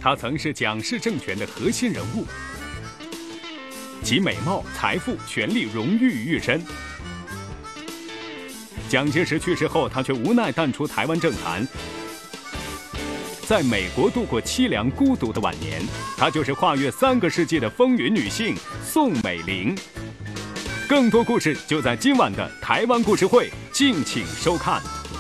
他曾是蒋氏政权的核心人物，其美貌、财富、权力、荣誉于一身。蒋介石去世后，他却无奈淡出台湾政坛，在美国度过凄凉孤独的晚年。她就是跨越3个世纪的风云女性宋美龄。更多故事就在今晚的台湾故事会，敬请收看。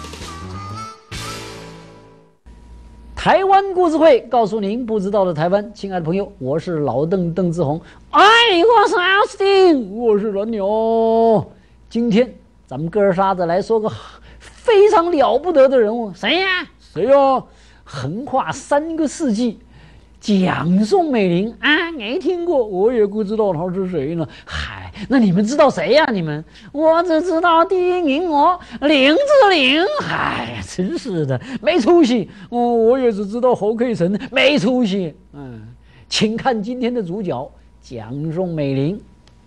台湾故事会告诉您不知道的台湾。亲爱的朋友，我是老邓志宏。哎，我是奥斯汀，我是蓝鸟。今天咱们哥仨子来说个非常了不得的人物，谁呀？横跨3个世纪，蒋宋美龄啊，没听过，我也不知道他是谁呢。嗨，那你们知道谁呀？你们？我只知道第一名林志玲。嗨，真是的，没出息。我也只知道侯佩岑，没出息。请看今天的主角蒋宋美龄。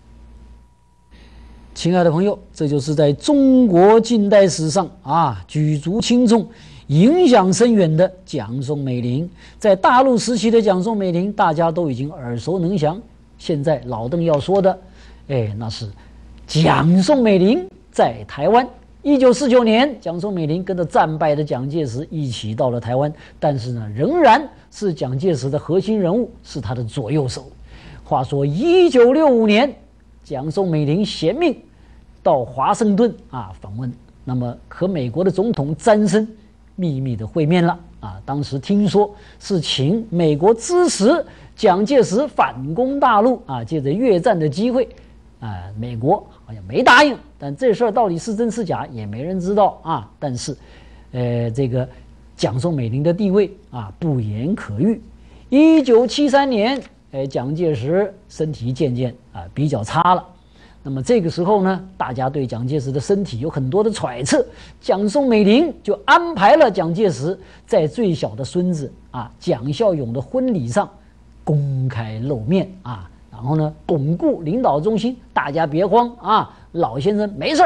亲爱的朋友，这就是在中国近代史上举足轻重、影响深远的蒋宋美龄。在大陆时期的蒋宋美龄，大家都已经耳熟能详。现在老邓要说的，那是蒋宋美龄在台湾。1949年，蒋宋美龄跟着战败的蒋介石一起到了台湾，但是呢，仍然是蒋介石的核心人物，是他的左右手。话说1965年，蒋宋美龄衔命到华盛顿访问，那么和美国的总统詹森秘密的会面了当时听说是请美国支持蒋介石反攻大陆借着越战的机会美国好像没答应，但这事儿到底是真是假也没人知道但是这个蒋宋美龄的地位不言可喻。1973年蒋介石身体渐渐比较差了。那么这个时候呢，大家对蒋介石的身体有很多的揣测，蒋宋美龄就安排了蒋介石在最小的孙子蒋孝勇的婚礼上公开露面然后呢巩固领导中心，大家别慌老先生没事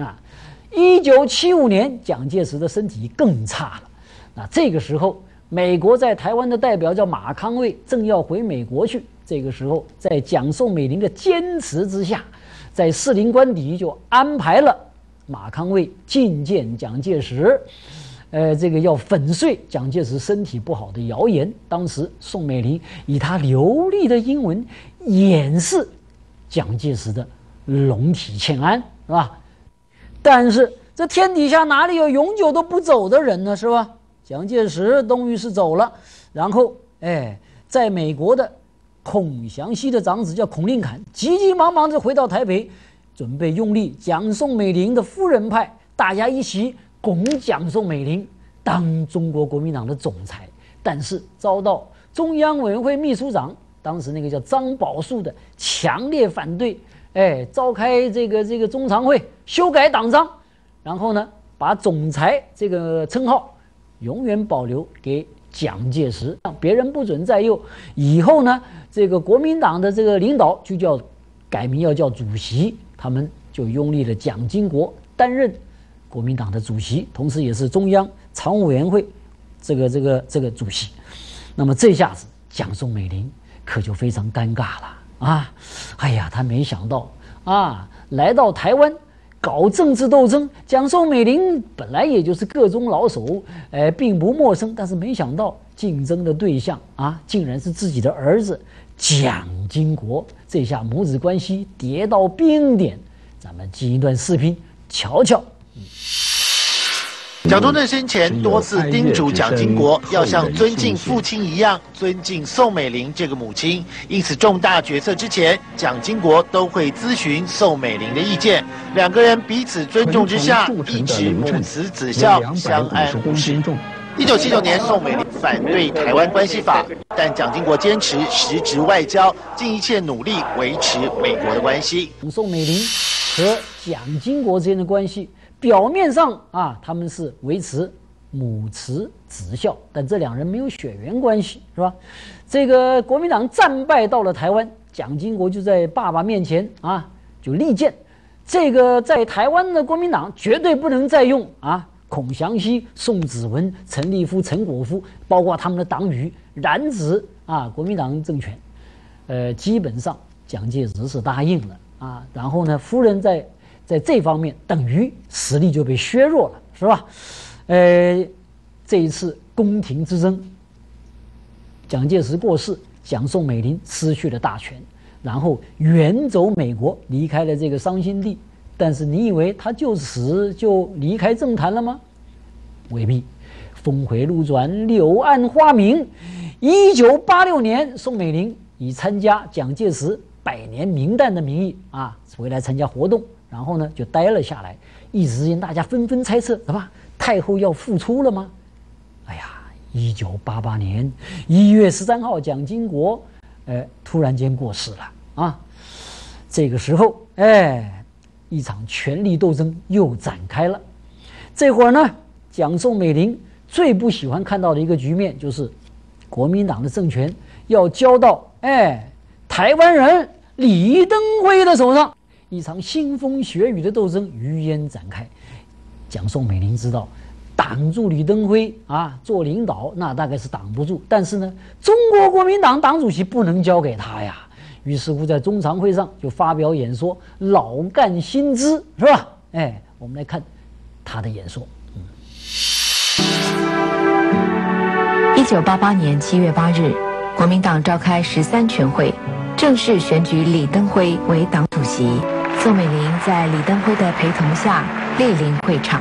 1975年，蒋介石的身体更差了。那这个时候，美国在台湾的代表叫马康卫，正要回美国去。这个时候，在蒋宋美龄的坚持之下，在士林官邸就安排了马康卫觐见蒋介石，这个要粉碎蒋介石身体不好的谣言。当时宋美龄以她流利的英文掩饰蒋介石的龙体欠安，是吧？但是这天底下哪里有永久都不走的人呢，是吧？蒋介石终于是走了，然后在美国的孔祥熙的长子叫孔令侃，急急忙忙就回到台北，准备拥立蒋宋美龄的夫人派，大家一起拱蒋宋美龄当中国国民党的总裁。但是遭到中央委员会秘书长当时那个叫张宝树的强烈反对，召开这个中常会修改党章，然后呢把总裁这个称号永远保留给蒋介石，别人不准再用。以后呢，这个国民党的这个领导就叫改名要叫主席，他们就拥立了蒋经国担任国民党的主席，同时也是中央常务委员会这个主席。那么这下子蒋宋美龄可就非常尴尬了他没想到来到台湾搞政治斗争，蒋宋美龄本来也就是个中老手，并不陌生，但是没想到竞争的对象竟然是自己的儿子蒋经国，这下母子关系跌到冰点。咱们进一段视频瞧瞧。 蒋中正生前多次叮嘱蒋经国要像尊敬父亲一样尊敬宋美龄这个母亲，因此重大决策之前，蒋经国都会咨询宋美龄的意见。两个人彼此尊重之下，一直母慈子孝，相安无事。1979年，宋美龄反对台湾关系法，但蒋经国坚持实质外交，尽一切努力维持美国的关系。 宋美龄和蒋经国之间的关系，表面上他们是维持母慈子孝，但这两人没有血缘关系，是吧？这个国民党战败到了台湾，蒋经国就在爸爸面前就力荐，这个在台湾的国民党绝对不能再用孔祥熙、宋子文、陈立夫、陈果夫，包括他们的党羽染指国民党政权。基本上蒋介石是答应了然后呢，夫人在这方面等于实力就被削弱了，是吧？这一次宫廷之争，蒋介石过世，蒋宋美龄失去了大权，然后远走美国，离开了这个伤心地。但是你以为他就此就离开政坛了吗？未必，峰回路转，柳暗花明。1986年，宋美龄以参加蒋介石100年名旦的名义回来参加活动，然后呢就待了下来。一时间大家纷纷猜测，怎么太后要复出了吗？哎呀，1988年1月13号，蒋经国突然间过世了这个时候一场权力斗争又展开了。这会儿呢，蒋宋美龄最不喜欢看到的一个局面，就是国民党的政权要交到台湾人李登辉的手上。一场腥风血雨的斗争于焉展开。蒋宋美龄知道，挡住李登辉做领导那大概是挡不住，但是呢，中国国民党党主席不能交给他呀。于是乎，在中常会上就发表演说，老干新枝，是吧？我们来看他的演说。 1988年7月8日，国民党召开13全会，正式选举李登辉为党主席。宋美龄在李登辉的陪同下莅临会场。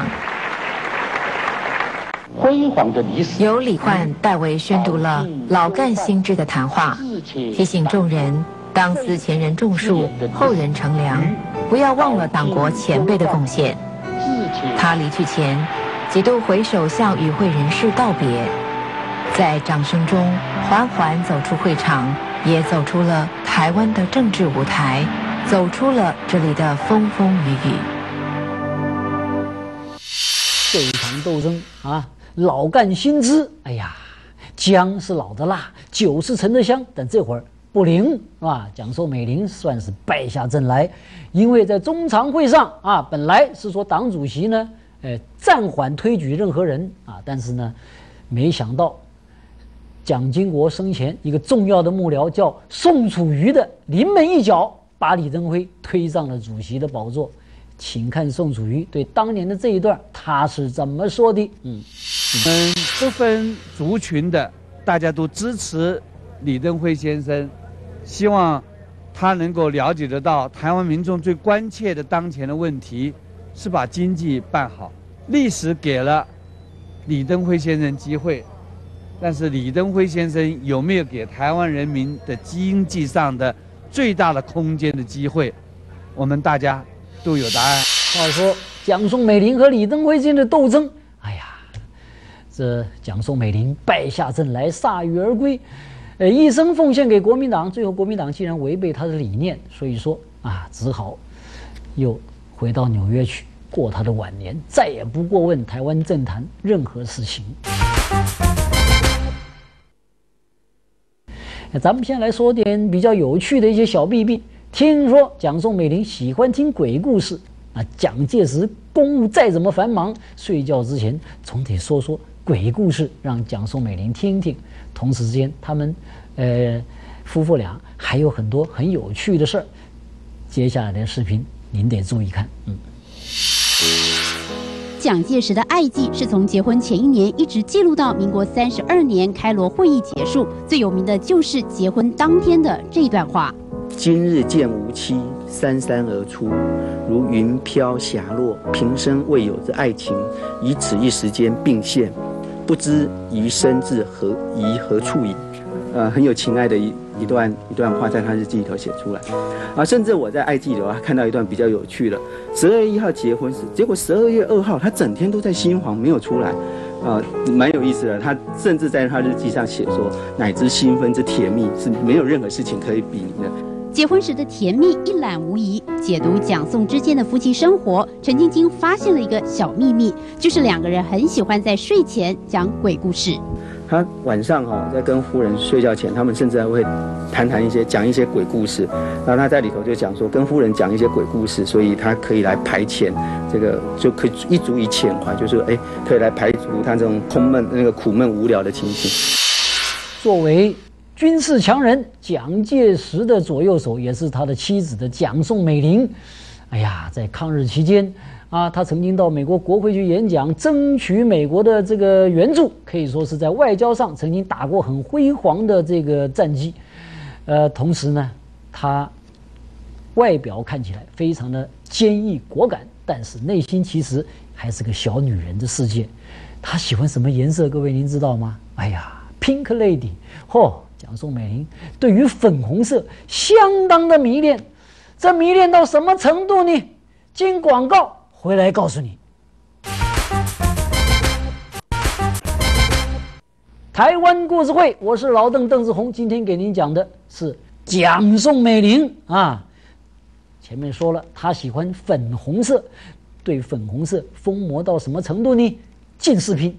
辉煌的历史， 由李焕代为宣读了老干新枝的谈话，提醒众人当思前人种树，后人乘凉，不要忘了党国前辈的贡献。他离去前，几度回首向与会人士道别，在掌声中缓缓走出会场，也走出了台湾的政治舞台，走出了这里的风风雨雨。 这一场斗争老干新枝，哎呀，姜是老的辣，酒是陈的香，但这会儿不灵，是吧？蒋宋美龄算是败下阵来，因为在中常会上本来是说党主席呢，暂缓推举任何人但是呢，没想到蒋经国生前一个重要的幕僚叫宋楚瑜的临门一脚，把李登辉推上了主席的宝座。请看宋楚瑜对当年的这一段他是怎么说的。 不分族群的，大家都支持李登辉先生，希望他能够了解得到台湾民众最关切的当前的问题是把经济办好。历史给了李登辉先生机会，但是李登辉先生有没有给台湾人民的经济上的最大的空间的机会，我们大家都有答案。 话说蒋宋美龄和李登辉之间的斗争，这蒋宋美龄败下阵来，铩羽而归，一生奉献给国民党。最后国民党既然违背他的理念，所以说只好又回到纽约去过他的晚年，再也不过问台湾政坛任何事情。咱们先来说点比较有趣的一些小弊病。听说蒋宋美龄喜欢听鬼故事蒋介石公务再怎么繁忙，睡觉之前总得说说鬼故事，让蒋宋美龄听听。同时之间，他们夫妇俩还有很多很有趣的事儿。接下来的视频您得注意看。 蒋介石的爱记是从结婚前1年一直记录到民国32年开罗会议结束，最有名的就是结婚当天的这一段话： 今日见吾妻，姗姗而出，如云飘霞落，平生未有之爱情，以此一时间并现，不知余生至何处矣。很有情爱的一段话在他日记里头写出来甚至我在爱记里头看到一段比较有趣的，12月1号结婚时，结果12月2号他整天都在新房没有出来蛮有意思的。他甚至在他日记上写说，乃知新婚之甜蜜是没有任何事情可以比拟的。 结婚时的甜蜜一览无遗。解读蒋宋之间的夫妻生活，陈晶晶发现了一个小秘密，就是2个人很喜欢在睡前讲鬼故事。 他晚上在跟夫人睡觉前，他们甚至还会讲一些鬼故事。然后他在里头就讲说，跟夫人讲一些鬼故事，所以他可以来排遣这个，就可以一足以遣怀，就是可以来排除他这种苦闷无聊的情形。 作为军事强人蒋介石的左右手，也是他的妻子的蒋宋美龄。哎呀，在抗日期间啊，他曾经到美国国会去演讲，争取美国的这个援助，可以说是在外交上曾经打过很辉煌的这个战绩。同时呢，他外表看起来非常的坚毅果敢，但是内心其实还是个小女人的世界。他喜欢什么颜色？各位您知道吗？哎呀 ，Pink Lady， 蒋宋美龄对于粉红色相当的迷恋。这迷恋到什么程度呢？经广告回来告诉你。台湾故事会，我是老邓邓志宏，今天给您讲的是蒋宋美龄啊。前面说了，她喜欢粉红色，对粉红色疯魔到什么程度呢？进视频。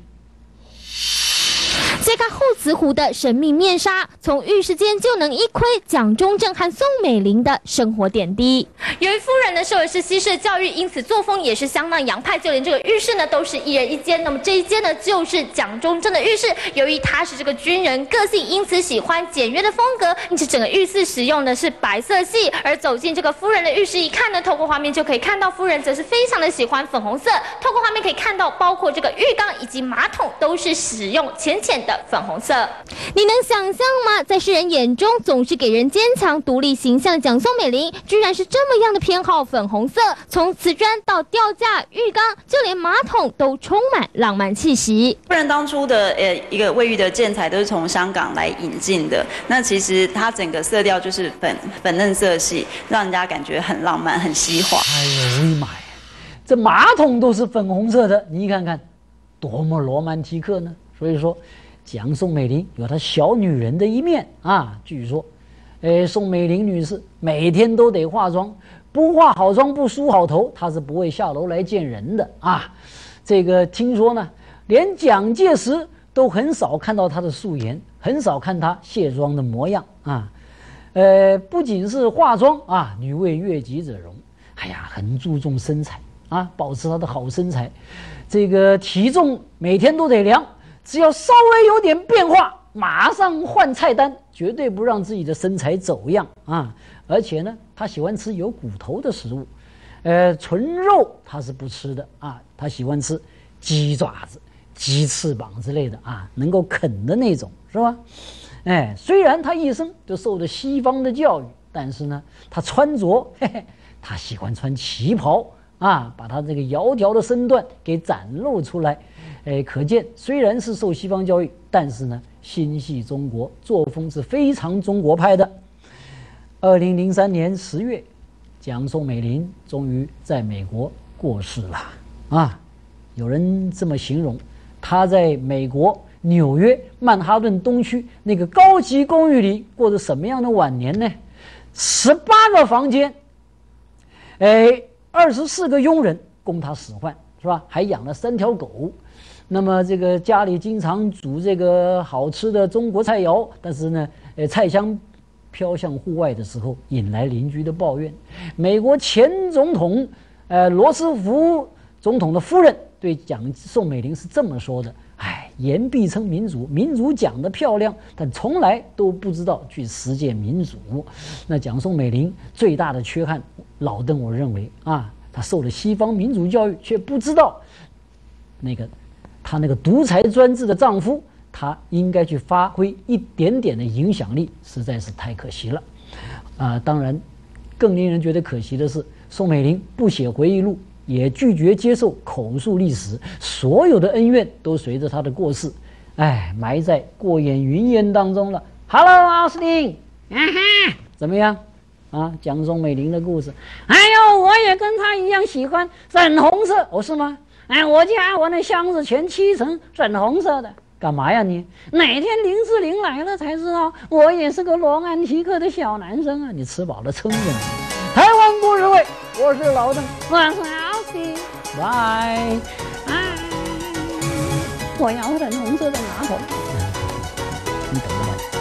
揭开后慈湖的神秘面纱，从浴室间就能一窥蒋中正和宋美龄的生活点滴。由于夫人呢受的是西式教育，因此作风也是相当洋派，就连这个浴室呢都是一人一间。那么这一间呢就是蒋中正的浴室。由于他是这个军人个性，因此喜欢简约的风格，因此整个浴室使用的是白色系。而走进这个夫人的浴室一看呢，透过画面就可以看到夫人则是非常的喜欢粉红色。透过画面可以看到，包括这个浴缸以及马桶都是使用浅浅的粉红色。你能想象吗？在世人眼中总是给人坚强独立形象的蒋宋美龄，居然是这么样的偏好粉红色。从瓷砖到吊架、浴缸，就连马桶都充满浪漫气息。 夫人当初的一个卫浴的建材都是从香港来引进的，那其实它整个色调就是粉嫩色系，让人家感觉很浪漫、很西化。 哎呦喂妈呀，这马桶都是粉红色的，你看看，多么罗曼蒂克呢？所以说。蒋宋美龄有她小女人的一面啊，据说，宋美龄女士每天都得化妆，不化好妆不梳好头，她是不会下楼来见人的啊。这个听说呢，连蒋介石都很少看到她的素颜，很少看她卸妆的模样啊。不仅是化妆啊，女为悦己者容，哎呀，很注重身材啊，保持她的好身材，这个体重每天都得量。只要稍微有点变化，马上换菜单，绝对不让自己的身材走样啊！而且呢，他喜欢吃有骨头的食物，纯肉他是不吃的啊，他喜欢吃鸡爪子、鸡翅膀之类的啊，能够啃的那种，是吧？虽然他一生就受了西方的教育，但是呢，他穿着，他喜欢穿旗袍啊，把他这个窈窕的身段给展露出来。可见虽然是受西方教育，但是呢，心系中国，作风是非常中国派的。2003年10月，蒋宋美龄终于在美国过世了啊！有人这么形容，她在美国纽约曼哈顿东区那个高级公寓里过着什么样的晚年呢？18个房间，24个佣人供她使唤，是吧？还养了3条狗。那么这个家里经常煮这个好吃的中国菜肴，但是呢，菜香飘向户外的时候，引来邻居的抱怨。美国前总统罗斯福总统的夫人对蒋宋美龄是这么说的：言必称民主，民主讲得漂亮，但从来都不知道去实践民主。那蒋宋美龄最大的缺憾，老邓我认为啊，她受了西方民主教育，却不知道她那个独裁专制的丈夫，她应该去发挥一点点的影响力，实在是太可惜了。当然，更令人觉得可惜的是，宋美龄不写回忆录，也拒绝接受口述历史，所有的恩怨都随着她的过世，埋在过眼云烟当中了。Hello， 奥斯汀，怎么样？蒋宋美龄的故事。我也跟她一样喜欢粉红色，是吗？我那箱子全漆成粉红色的，干嘛呀你？哪天林志玲来了才知道，我也是个罗曼蒂克的小男生啊！你吃饱了撑着呢。台湾故事会，我是老邓，我是奥斯汀，拜。我要粉红色的马桶。 你懂了吗？